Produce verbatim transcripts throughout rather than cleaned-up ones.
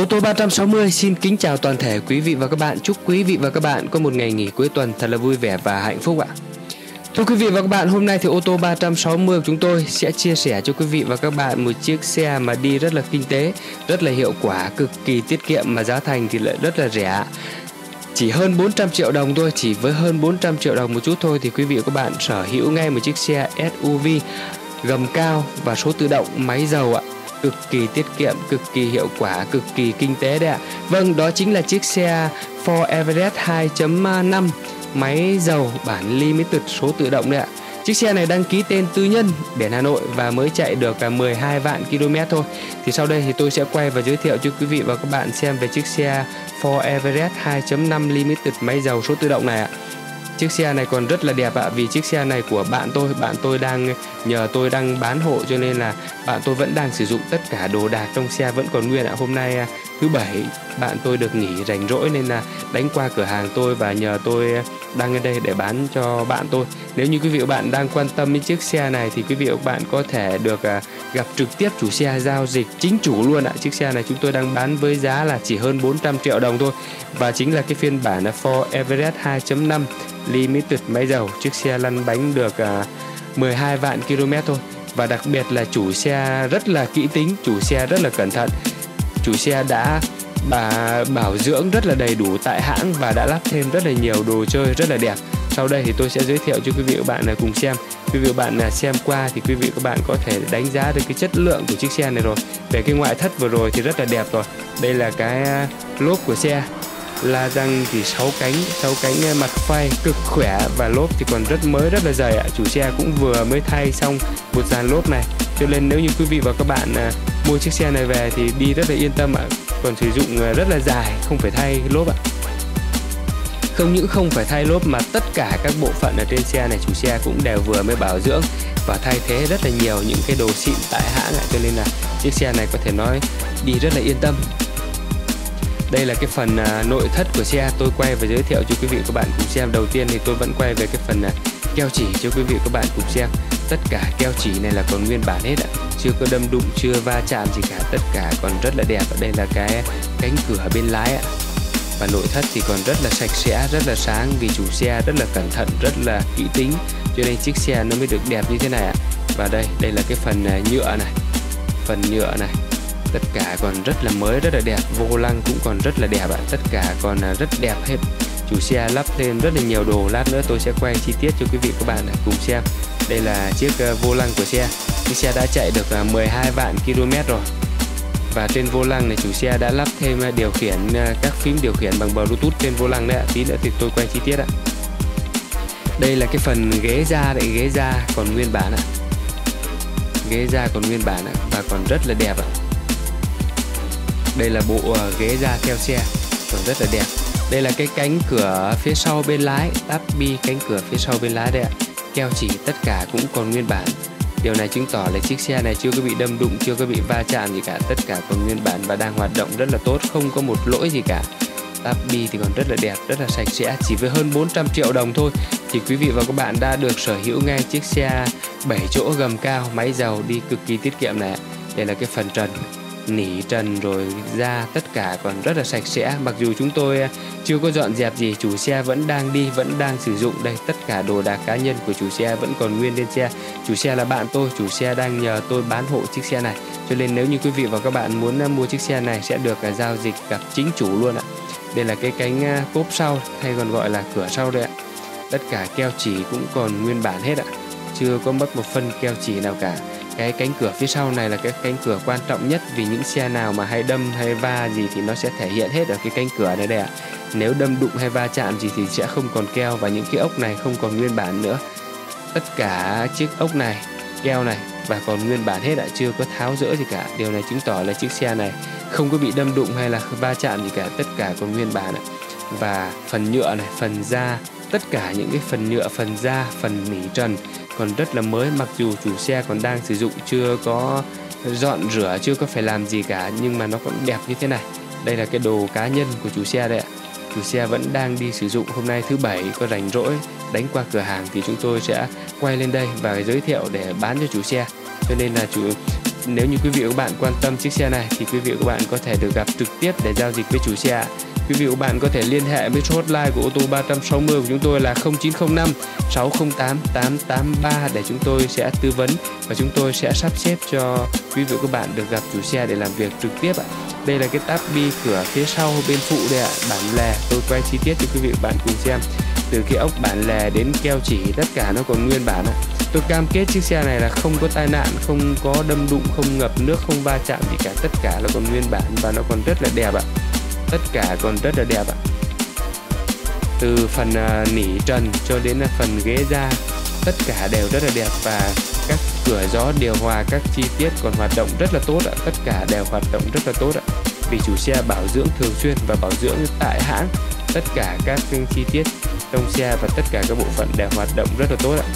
Ô tô ba trăm sáu mươi xin kính chào toàn thể quý vị và các bạn. Chúc quý vị và các bạn có một ngày nghỉ cuối tuần thật là vui vẻ và hạnh phúc ạ. Thưa quý vị và các bạn, hôm nay thì ô tô ba trăm sáu mươi của chúng tôi sẽ chia sẻ cho quý vị và các bạn một chiếc xe mà đi rất là kinh tế, rất là hiệu quả, cực kỳ tiết kiệm mà giá thành thì lại rất là rẻ. Chỉ hơn bốn trăm triệu đồng thôi, chỉ với hơn bốn trăm triệu đồng một chút thôi thì quý vị và các bạn sở hữu ngay một chiếc xe ét u vê gầm cao và số tự động máy dầu ạ. Cực kỳ tiết kiệm, cực kỳ hiệu quả, cực kỳ kinh tế đấy ạ. Vâng, đó chính là chiếc xe Ford Everest hai chấm năm máy dầu bản Limited số tự động đấy ạ. Chiếc xe này đăng ký tên tư nhân biển Hà Nội và mới chạy được mười hai vạn ki lô mét thôi. Thì sau đây thì tôi sẽ quay và giới thiệu cho quý vị và các bạn xem về chiếc xe Ford Everest hai chấm năm Limited máy dầu số tự động này ạ. Chiếc xe này còn rất là đẹp ạ, vì chiếc xe này của bạn tôi, bạn tôi đang nhờ tôi đang bán hộ cho nên là bạn tôi vẫn đang sử dụng tất cả đồ đạc trong xe vẫn còn nguyên ạ. Hôm nay thứ bảy bạn tôi được nghỉ rảnh rỗi nên là đánh qua cửa hàng tôi và nhờ tôi đăng lên đây để bán cho bạn tôi. Nếu như quý vị và bạn đang quan tâm đến chiếc xe này thì quý vị và các bạn có thể được gặp trực tiếp chủ xe giao dịch chính chủ luôn ạ. Chiếc xe này chúng tôi đang bán với giá là chỉ hơn bốn trăm triệu đồng thôi, và chính là cái phiên bản Ford Everest hai chấm năm Limited máy dầu. Chiếc xe lăn bánh được mười hai vạn ki lô mét thôi, và đặc biệt là chủ xe rất là kỹ tính, chủ xe rất là cẩn thận. Chủ xe đã bà bảo dưỡng rất là đầy đủ tại hãng và đã lắp thêm rất là nhiều đồ chơi rất là đẹp. Sau đây thì tôi sẽ giới thiệu cho quý vị và bạn là cùng xem. Quý vị và bạn xem qua thì quý vị và các bạn có thể đánh giá được cái chất lượng của chiếc xe này rồi. Về cái ngoại thất vừa rồi thì rất là đẹp rồi. Đây là cái lốp của xe, la răng thì sáu cánh, sáu cánh mặt phay cực khỏe và lốp thì còn rất mới, rất là dày ạ. Chủ xe cũng vừa mới thay xong một dàn lốp này, cho nên nếu như quý vị và các bạn à, mua chiếc xe này về thì đi rất là yên tâm ạ. Còn sử dụng rất là dài, không phải thay lốp ạ. Không những không phải thay lốp mà tất cả các bộ phận ở trên xe này chủ xe cũng đều vừa mới bảo dưỡng và thay thế rất là nhiều những cái đồ xịn tại hãng ạ. Cho nên là chiếc xe này có thể nói đi rất là yên tâm. Đây là cái phần uh, nội thất của xe tôi quay và giới thiệu cho quý vị và các bạn cùng xem. Đầu tiên thì tôi vẫn quay về cái phần uh, keo chỉ cho quý vị và các bạn cùng xem. Tất cả keo chỉ này là còn nguyên bản hết ạ, chưa có đâm đụng, chưa va chạm gì cả, tất cả còn rất là đẹp. Đây là cái cánh cửa bên lái ạ. Và nội thất thì còn rất là sạch sẽ, rất là sáng, vì chủ xe rất là cẩn thận, rất là kỹ tính, cho nên chiếc xe nó mới được đẹp như thế này ạ. Và đây, đây là cái phần uh, nhựa này, phần nhựa này. Tất cả còn rất là mới, rất là đẹp. Vô lăng cũng còn rất là đẹp ạ. Tất cả còn rất đẹp hết. Chủ xe lắp thêm rất là nhiều đồ. Lát nữa tôi sẽ quay chi tiết cho quý vị các bạn cùng xem. Đây là chiếc vô lăng của xe. Chiếc xe đã chạy được mười hai vạn ki lô mét rồi. Và trên vô lăng này chủ xe đã lắp thêm điều khiển, các phím điều khiển bằng Bluetooth trên vô lăng đấy ạ. Tí nữa thì tôi quay chi tiết ạ. Đây là cái phần ghế da đấy, ghế da còn nguyên bản ạ. Ghế da còn nguyên bản ạ và còn rất là đẹp ạ. Đây là bộ uh, ghế da theo xe còn rất là đẹp. Đây là cái cánh cửa phía sau bên lái, tắp bi cánh cửa phía sau bên lái đây ạ. Keo chỉ tất cả cũng còn nguyên bản. Điều này chứng tỏ là chiếc xe này chưa có bị đâm đụng, chưa có bị va chạm gì cả. Tất cả còn nguyên bản và đang hoạt động rất là tốt, không có một lỗi gì cả. Tắp bi thì còn rất là đẹp, rất là sạch sẽ. Chỉ với hơn bốn trăm triệu đồng thôi thì quý vị và các bạn đã được sở hữu ngay chiếc xe bảy chỗ gầm cao máy dầu đi cực kỳ tiết kiệm này. Đây là cái phần trần, nỉ trần rồi da, tất cả còn rất là sạch sẽ. Mặc dù chúng tôi chưa có dọn dẹp gì, chủ xe vẫn đang đi, vẫn đang sử dụng. Đây, tất cả đồ đạc cá nhân của chủ xe vẫn còn nguyên trên xe. Chủ xe là bạn tôi, chủ xe đang nhờ tôi bán hộ chiếc xe này, cho nên nếu như quý vị và các bạn muốn mua chiếc xe này sẽ được giao dịch gặp chính chủ luôn ạ. Đây là cái cánh cốp sau hay còn gọi là cửa sau đây ạ. Tất cả keo chỉ cũng còn nguyên bản hết ạ, chưa có mất một phân keo chỉ nào cả. Cái cánh cửa phía sau này là cái cánh cửa quan trọng nhất, vì những xe nào mà hay đâm hay va gì thì nó sẽ thể hiện hết ở cái cánh cửa này đây ạ. Nếu đâm đụng hay va chạm gì thì sẽ không còn keo, và những cái ốc này không còn nguyên bản nữa. Tất cả chiếc ốc này, keo này và còn nguyên bản hết ạ, chưa có tháo rỡ gì cả. Điều này chứng tỏ là chiếc xe này không có bị đâm đụng hay là va chạm gì cả, tất cả còn nguyên bản ạ. Và phần nhựa này, phần da, tất cả những cái phần nhựa, phần da, phần nỉ trần còn rất là mới. Mặc dù chủ xe còn đang sử dụng, chưa có dọn rửa, chưa có phải làm gì cả, nhưng mà nó còn đẹp như thế này. Đây là cái đồ cá nhân của chủ xe đây ạ. Chủ xe vẫn đang đi sử dụng. Hôm nay thứ bảy có rảnh rỗi đánh qua cửa hàng thì chúng tôi sẽ quay lên đây và giới thiệu để bán cho chủ xe. Cho nên là chủ nếu như quý vị và các bạn quan tâm chiếc xe này thì quý vị và các bạn có thể được gặp trực tiếp để giao dịch với chủ xe. Quý vị và các bạn có thể liên hệ với số hotline của ô tô ba trăm sáu mươi của chúng tôi là không chín không năm sáu không tám tám tám ba để chúng tôi sẽ tư vấn và chúng tôi sẽ sắp xếp cho quý vị và các bạn được gặp chủ xe để làm việc trực tiếp ạ. Đây là cái táp bi cửa phía sau bên phụ đây ạ, bản lề tôi quay chi tiết cho quý vị và các bạn cùng xem. Từ cái ốc bản lề đến keo chỉ tất cả nó còn nguyên bản ạ. Tôi cam kết chiếc xe này là không có tai nạn, không có đâm đụng, không ngập nước, không va chạm gì cả, tất cả là còn nguyên bản và nó còn rất là đẹp ạ. Tất cả còn rất là đẹp ạ. Từ phần uh, nỉ trần cho đến uh, phần ghế da tất cả đều rất là đẹp và các cửa gió điều hòa các chi tiết còn hoạt động rất là tốt ạ. Tất cả đều hoạt động rất là tốt ạ. Vì chủ xe bảo dưỡng thường xuyên và bảo dưỡng tại hãng, tất cả các chi tiết trong xe và tất cả các bộ phận đều hoạt động rất là tốt ạ.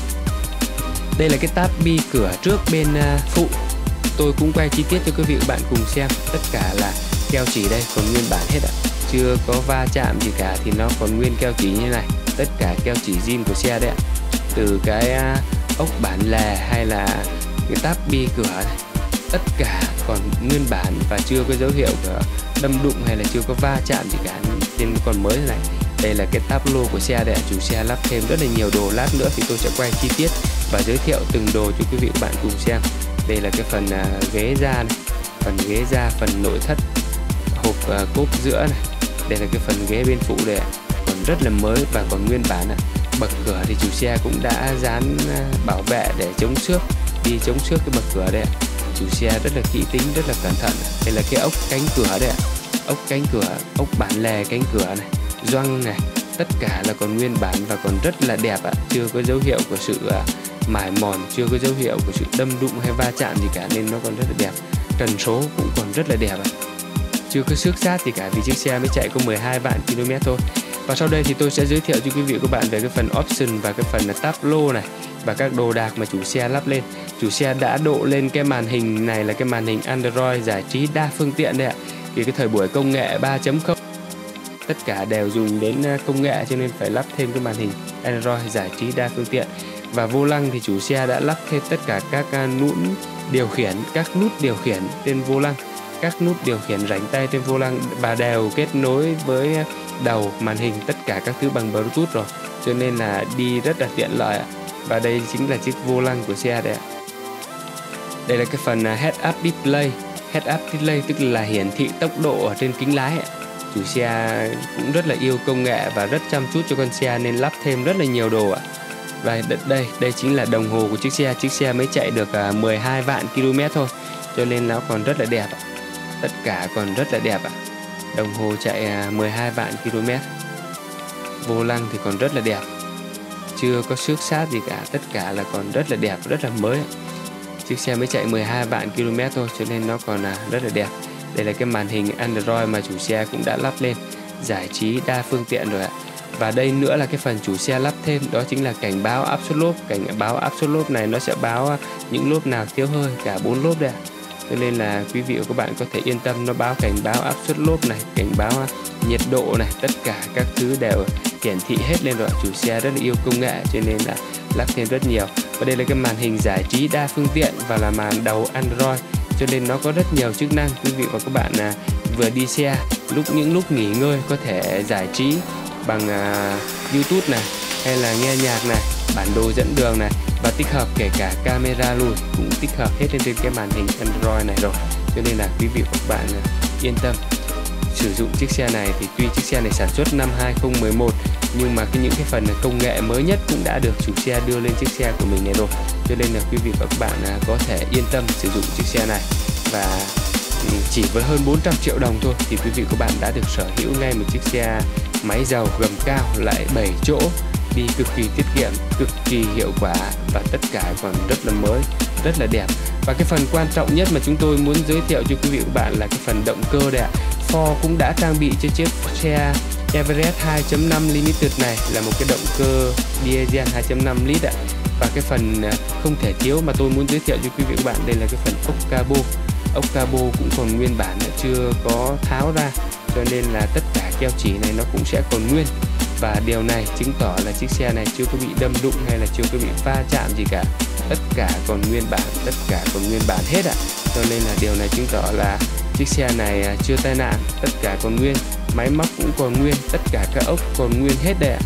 Đây là cái táp bi cửa trước bên uh, phụ. Tôi cũng quay chi tiết cho quý vị và các bạn cùng xem. Tất cả là keo chỉ đây còn nguyên bản hết ạ. Chưa có va chạm gì cả thì nó còn nguyên keo chỉ như này. Tất cả keo chỉ zin của xe đấy ạ. Từ cái uh, ốc bản lề hay là cái táp bi cửa này, tất cả còn nguyên bản và chưa có dấu hiệu của đâm đụng hay là chưa có va chạm gì cả nên còn mới này. Đây là cái táp lô của xe đây ạ. Chủ xe lắp thêm rất là nhiều đồ, lát nữa thì tôi sẽ quay chi tiết và giới thiệu từng đồ cho quý vị và bạn cùng xem. Đây là cái phần uh, ghế da này, phần ghế da, phần nội thất, hộp uh, cốp giữa này. Đây là cái phần ghế bên phụ đây ạ, còn rất là mới và còn nguyên bản ạ. Bậc cửa thì chủ xe cũng đã dán uh, bảo vệ để chống xước, đi chống xước cái bậc cửa đây ạ. Chủ xe rất là kỹ tính, rất là cẩn thận. Đây là cái ốc cánh cửa đây ạ, ốc cánh cửa, ốc bản lề cánh cửa này, gioăng này, tất cả là còn nguyên bản và còn rất là đẹp ạ. Chưa có dấu hiệu của sự uh, mài mòn, chưa có dấu hiệu của sự đâm đụng hay va chạm gì cả nên nó còn rất là đẹp. Trần số cũng còn rất là đẹp ạ. Chưa có xước sát gì cả vì chiếc xe mới chạy có mười hai vạn ki lô mét thôi. Và sau đây thì tôi sẽ giới thiệu cho quý vị và các bạn về cái phần option và cái phần là táp lô này và các đồ đạc mà chủ xe lắp lên. Chủ xe đã độ lên cái màn hình này là cái màn hình Android giải trí đa phương tiện đây ạ. Vì cái thời buổi công nghệ ba chấm không tất cả đều dùng đến công nghệ cho nên phải lắp thêm cái màn hình Android giải trí đa phương tiện. Và vô lăng thì chủ xe đã lắp thêm tất cả các nút điều khiển, các nút điều khiển trên vô lăng, các nút điều khiển rảnh tay trên vô lăng và đều kết nối với đầu màn hình, tất cả các thứ bằng Bluetooth rồi, cho nên là đi rất là tiện lợi. Và đây chính là chiếc vô lăng của xe đây ạ. Đây là cái phần head-up display. Head-up display tức là hiển thị tốc độ ở trên kính lái ạ. Chủ xe cũng rất là yêu công nghệ và rất chăm chút cho con xe nên lắp thêm rất là nhiều đồ ạ. Và đây, đây chính là đồng hồ của chiếc xe. Chiếc xe mới chạy được mười hai vạn ki lô mét thôi, cho nên nó còn rất là đẹp ạ. Tất cả còn rất là đẹp ạ. Đồng hồ chạy mười hai vạn ki lô mét. Vô lăng thì còn rất là đẹp, chưa có xước sát gì cả, tất cả là còn rất là đẹp, rất là mới. Chiếc xe mới chạy mười hai vạn ki lô mét thôi cho nên nó còn rất là đẹp. Đây là cái màn hình Android mà chủ xe cũng đã lắp lên, giải trí đa phương tiện rồi ạ. Và đây nữa là cái phần chủ xe lắp thêm, đó chính là cảnh báo áp suất lốp. Cảnh báo áp suất lốp này nó sẽ báo những lốp nào thiếu hơi, cả bốn lốp đây ạ. Cho nên là quý vị và các bạn có thể yên tâm, nó báo cảnh báo áp suất lốp này, cảnh báo nhiệt độ này, tất cả các thứ đều hiển thị hết lên rồi. Chủ xe rất là yêu công nghệ cho nên là lắp thêm rất nhiều. Và đây là cái màn hình giải trí đa phương tiện và là màn đầu Android, cho nên nó có rất nhiều chức năng. Quý vị và các bạn là vừa đi xe, lúc những lúc nghỉ ngơi có thể giải trí bằng uh, YouTube này, hay là nghe nhạc này, bản đồ dẫn đường này, và tích hợp kể cả camera lùi cũng tích hợp hết lên trên cái màn hình Android này rồi. Cho nên là quý vị và các bạn uh, yên tâm sử dụng chiếc xe này. Thì tuy chiếc xe này sản xuất năm hai không một một nhưng mà cái những cái phần công nghệ mới nhất cũng đã được chủ xe đưa lên chiếc xe của mình này rồi. Cho nên là quý vị và các bạn uh, có thể yên tâm sử dụng chiếc xe này. Và chỉ với hơn bốn trăm triệu đồng thôi thì quý vị và các bạn đã được sở hữu ngay một chiếc xe máy dầu gầm cao lại bảy chỗ, đi cực kỳ tiết kiệm, cực kỳ hiệu quả và tất cả còn rất là mới, rất là đẹp. Và cái phần quan trọng nhất mà chúng tôi muốn giới thiệu cho quý vị và các bạn là cái phần động cơ đây ạ. Ford cũng đã trang bị cho chiếc xe Everest hai chấm năm Limited này là một cái động cơ diesel hai chấm năm lít ạ. Và cái phần không thể thiếu mà tôi muốn giới thiệu cho quý vị và các bạn đây là cái phần ốc cabo. Ốc cabo cũng còn nguyên bản, chưa có tháo ra, cho nên là tất cả keo chỉ này nó cũng sẽ còn nguyên. Và điều này chứng tỏ là chiếc xe này chưa có bị đâm đụng hay là chưa có bị va chạm gì cả. tất cả còn nguyên bản, tất cả còn nguyên bản hết ạ. Cho nên là điều này chứng tỏ là chiếc xe này chưa tai nạn, tất cả còn nguyên, máy móc cũng còn nguyên, tất cả các ốc còn nguyên hết đây ạ.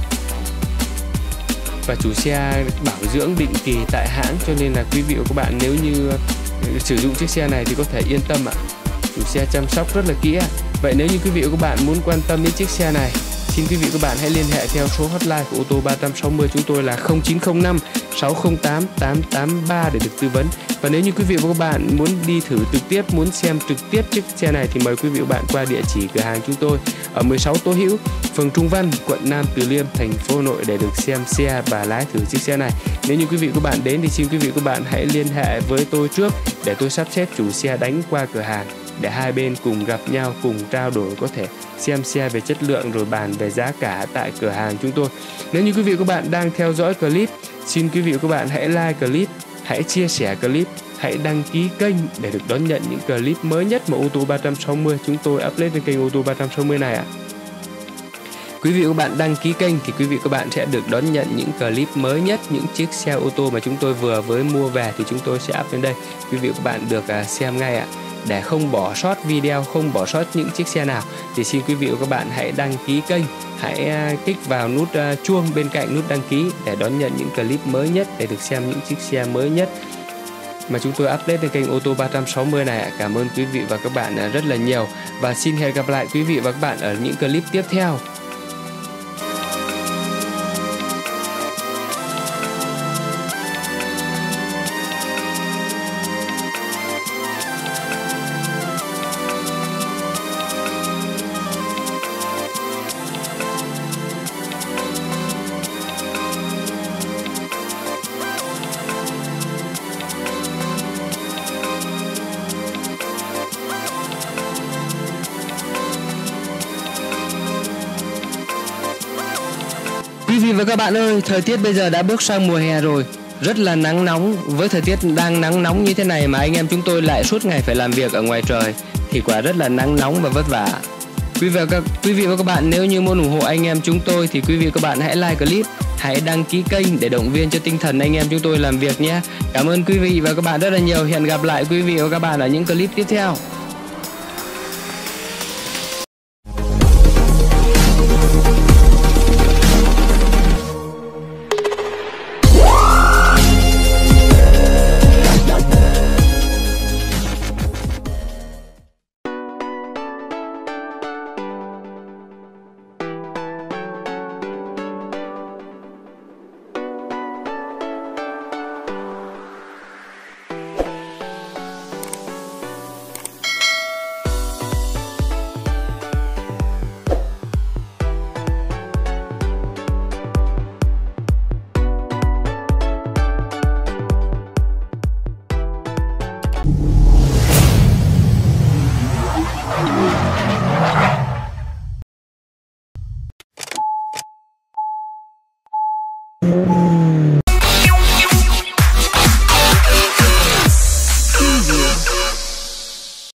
Và chủ xe bảo dưỡng định kỳ tại hãng, cho nên là quý vị và các bạn nếu như sử dụng chiếc xe này thì có thể yên tâm ạ. Chủ xe chăm sóc rất là kỹ ạ. Vậy nếu như quý vị và các bạn muốn quan tâm đến chiếc xe này, xin quý vị và các bạn hãy liên hệ theo số hotline của ô tô ba sáu không chúng tôi là không chín không năm sáu không tám tám tám ba để được tư vấn. Và nếu như quý vị và các bạn muốn đi thử trực tiếp, muốn xem trực tiếp chiếc xe này thì mời quý vị và các bạn qua địa chỉ cửa hàng chúng tôi ở mười sáu Tô Hữu, phường Trung Văn, quận Nam Từ Liêm, thành phố Hà Nội để được xem xe và lái thử chiếc xe này. Nếu như quý vị và các bạn đến thì xin quý vị và các bạn hãy liên hệ với tôi trước để tôi sắp xếp chủ xe đánh qua cửa hàng để hai bên cùng gặp nhau, cùng trao đổi, có thể xem xe về chất lượng rồi bàn về giá cả tại cửa hàng chúng tôi. Nếu như quý vị và các bạn đang theo dõi clip, xin quý vị và các bạn hãy like clip, hãy chia sẻ clip, hãy đăng ký kênh để được đón nhận những clip mới nhất mà ô tô ba sáu không chúng tôi upload lên kênh ô tô ba sáu không này ạ. Quý vị và các bạn đăng ký kênh thì quý vị và các bạn sẽ được đón nhận những clip mới nhất, những chiếc xe ô tô mà chúng tôi vừa mới mua về thì chúng tôi sẽ up lên đây. Quý vị và các bạn được xem ngay ạ. Để không bỏ sót video, không bỏ sót những chiếc xe nào thì xin quý vị và các bạn hãy đăng ký kênh, hãy kích vào nút chuông bên cạnh nút đăng ký để đón nhận những clip mới nhất, để được xem những chiếc xe mới nhất mà chúng tôi update lên kênh ô tô ba sáu không này. Cảm ơn quý vị và các bạn rất là nhiều và xin hẹn gặp lại quý vị và các bạn ở những clip tiếp theo. Quý vị và các bạn ơi, thời tiết bây giờ đã bước sang mùa hè rồi, rất là nắng nóng. Với thời tiết đang nắng nóng như thế này mà anh em chúng tôi lại suốt ngày phải làm việc ở ngoài trời thì quả rất là nắng nóng và vất vả. Quý vị và các, quý vị và các bạn nếu như muốn ủng hộ anh em chúng tôi thì quý vị và các bạn hãy like clip, hãy đăng ký kênh để động viên cho tinh thần anh em chúng tôi làm việc nhé. Cảm ơn quý vị và các bạn rất là nhiều. Hẹn gặp lại quý vị và các bạn ở những clip tiếp theo. Mm-hmm.